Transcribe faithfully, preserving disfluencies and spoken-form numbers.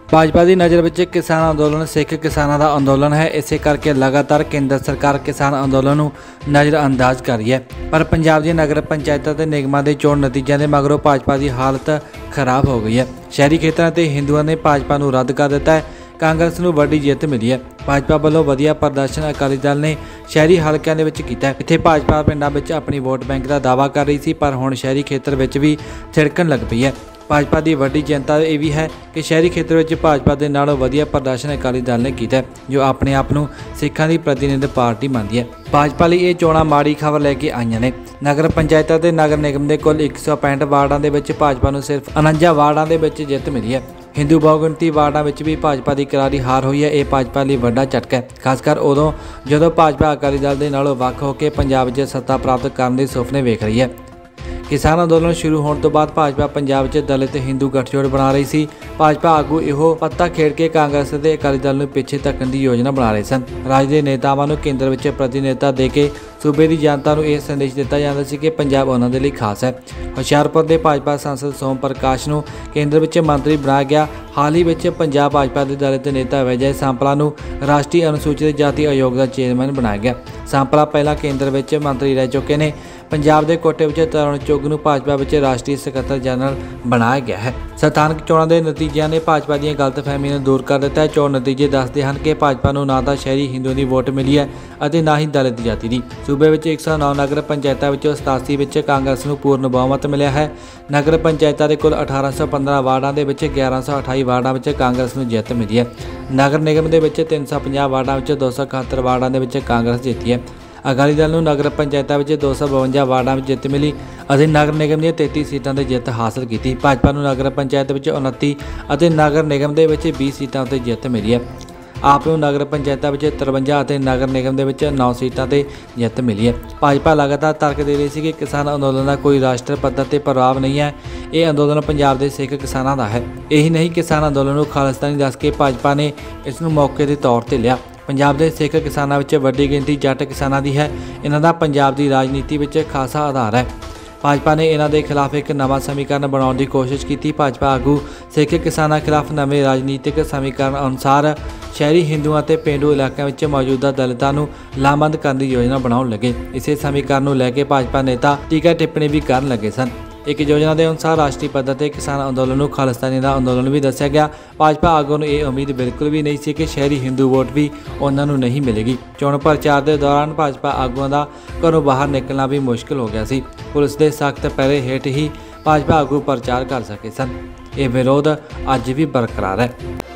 भाजपा की नज़र में किसान अंदोलन सिख किसानों का अंदोलन है। इस करके लगातार केंद्र सरकार किसान अंदोलन को नज़रअंदाज कर रही है। पर पंजाब दी नगर पंचायतों के निगमां के चोण नतीजों के मगरों भाजपा की हालत खराब हो गई है। शहरी खेतरों से हिंदुओं ने भाजपा को रद्द कर दिता है। कांग्रेस को वड्डी जित मिली है। भाजपा वालों वधिया प्रदर्शन अकाली दल ने शहरी हलकों के विच कीता है। इत्थे भाजपा पिंडां विच अपनी वोट बैंक का दावा कर रही थी, पर हुण शहरी खेतर विच भी छिड़कण लग पई है। भाजपा की वड्डी चिंता यह भी है कि शहरी खेतर में भाजपा के नालों वधिया प्रदर्शन अकाली दल ने किया, जो अपने आप को सिखां की प्रतिनिधि पार्टी मानती है। भाजपा लिए ये चोणां माड़ी खबर लैके आईयां ने। नगर पंचायतों के नगर निगम के कुल एक सौ पैंठ वार्डों के भाजपा को सिर्फ उनंजा वार्डों के जित मिली है। हिंदू बहुगिणती वार्डों में भी भाजपा की करारी हार हुई है। ये भाजपा लिए वड्डा झटका है, खासकर उदों जो भाजपा अकाली दल के नालों वख होकर पंजाब में सत्ता प्राप्त करने के सुपने वेख रही है। किसान अंदोलन शुरू होने तो बाद भाजपा पंजाब में दलित हिंदू गठजोड़ बना रही थी। भाजपा आगू इहो पत्ता खेड के कांग्रेस के अकाली दल को पिछे धक्कण की योजना बना रहे सन। राज के नेतावां नूं केंद्र में प्रतिनिधिता दे के सूबे की जनता को यह संदेश दिता जाता है कि पंजाब उन्हां दे लई खास है। हुशियारपुर के भाजपा सांसद सोम प्रकाश को केंद्र में मंत्री बनाया गया। हाल ही में पंजाब भाजपा के दलित नेता अवेज सांपला को राष्ट्रीय अनुसूचित जाति आयोग का चेयरमैन बनाया गया। सांपला पहला केंद्र में मंत्री रह चुके हैं। पंजाब के कोटे में तरुण चुग को भाजपा में राष्ट्रीय सकत्तर जनरल बनाया गया है। स्थानक चोणों के नतीजों ने भाजपा दी गलतफहमी दूर कर दिता है। चोण नतीजे दसते हैं कि भाजपा को ना तो शहरी हिंदुओं की वोट मिली है और ना ही दलित जाति की। सूबे में एक सौ नौ नगर पंचायतों में सतासी में कांग्रेस को पूर्ण बहुमत मिला है। नगर पंचायतों के कुल अठारह सौ पंद्रह वार्डों के ग्यारह सौ अठाई वार्डों में कांग्रेस को जित मिली है। नगर निगम के तीन सौ पंजाह वार्डों में दो सौ इकहत्तर वार्डों के कांग्रेस जीती है। अकाली दल को नगर पंचायतों में दो सौ बवंजा वार्डों में जित मिली और नगर निगम दी तैंती सीटों पर जित हासिल की। भाजपा को नगर पंचायत में उनती और नगर निगम के बीस सीटों पर जित मिली है। आप नगर पंचायतों में तिरवंजा और नगर निगम के नौ सीटों पर जित मिली है। भाजपा लगातार तर्क दे रही थी कि किसान अंदोलन का कोई राष्ट्र पद्धर पर प्रभाव नहीं है। ये अंदोलन पंजाब के सिख किसानों का है। यही नहीं, किसान अंदोलन को खालिस्तानी दस के भाजपा ने इस मौके के तौर पर लिया। पंजाब के सिख किसानों में वड्डी गिनती जट किसानों की है। इन्हों का पंजाब की राजनीति में खासा आधार है। भाजपा ने इन्हों के खिलाफ एक नवा समीकरण बनाने की कोशिश की। भाजपा आगू सिख किसानों खिलाफ नवे राजनीतिक समीकरण अनुसार शहरी हिंदुओं और पेंडू इलाकों में मौजूदा दलितों को लामबंद करने की योजना बनाने लगे। इस समीकरण को लैके भाजपा नेता टीका टिप्पणी भी कर लगे सन। एक योजना के अनुसार राष्ट्रीय पद्धर पर किसान अंदोलन को खालिस्तानी का अंदोलन भी दसिया गया। भाजपा आगू को यह उम्मीद बिल्कुल भी नहीं थी कि शहरी हिंदू वोट भी उन्होंने नहीं मिलेगी। चोण प्रचार के दौरान भाजपा आगुओं का घरों बाहर निकलना भी मुश्किल हो गया सी। पुलिस के सख्त पहरे हेठ ही भाजपा आगू प्रचार कर सके सन। यह विरोध अज भी बरकरार है।